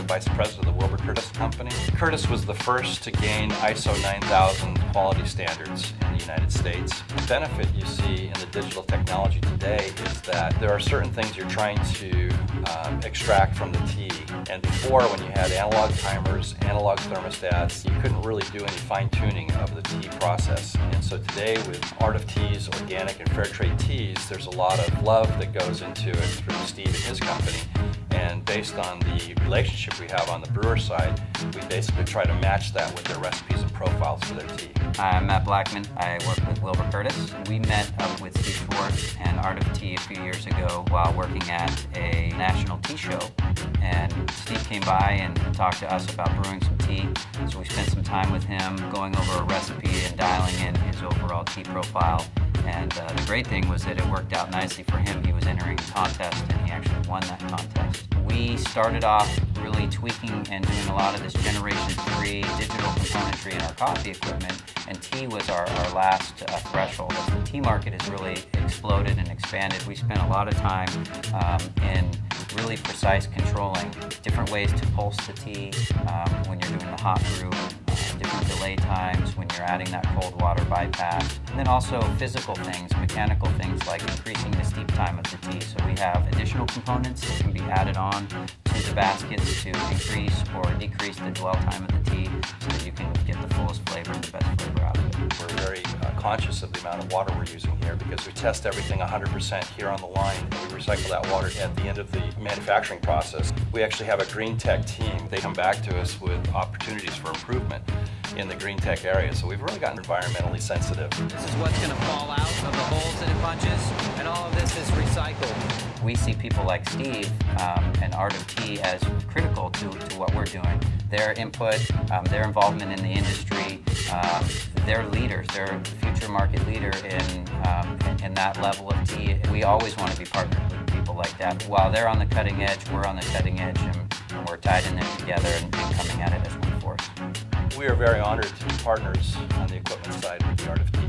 Vice President of the Wilbur Company. Curtis was the first to gain ISO 9000 quality standards in the United States. The benefit you see in the digital technology today is that there are certain things you're trying to extract from the tea. And before, when you had analog timers, analog thermostats, you couldn't really do any fine-tuning of the tea process. And so today, with Art of Teas, organic and fair trade teas, there's a lot of love that goes into it through Steve and his company. And based on the relationship we have on the brewer side, we basically try to match that with their recipes and profiles for their tea. I'm Matt Blackman. I work with Wilbur. We met up with Steve Schwartz and Art of Tea a few years ago while working at a national tea show. And Steve came by and talked to us about brewing some tea. So we spent some time with him going over a recipe and dialing in his overall tea profile. And the great thing was that it worked out nicely for him. He was entering a contest and he actually won that contest. We started off really tweaking and doing a lot of this Generation 3 digital componentry in our coffee equipment, and tea was our last threshold. As the tea market has really exploded and expanded, we spent a lot of time in really precise controlling different ways to pulse the tea when you're doing the hot brew, different delay times when you're adding that cold water bypass, and then also physical things, mechanical things like increasing the steep time of the tea. So we have additional components that can be added on to the baskets to increase or decrease the dwell time of the tea so that you can get the fullest flavor and the best flavor out of it. We're very conscious of the amount of water we're using here because we test everything 100% here on the line, and we recycle that water at the end of the manufacturing process. We actually have a green tech team. They come back to us with opportunities for improvement in the green tech area, so we've really gotten environmentally sensitive. This is what's going to fall out of the holes that it punches, and all of this is recycled. We see people like Steve and Art of Tea as critical to what we're doing. Their input, their involvement in the industry, they're leaders, they're future market leader in that level of tea. We always want to be partnered with people like that. While they're on the cutting edge, we're on the cutting edge, and we're tied in there together and coming at it as one force. We are very honored to be partners on the equipment side with the Art of Tea.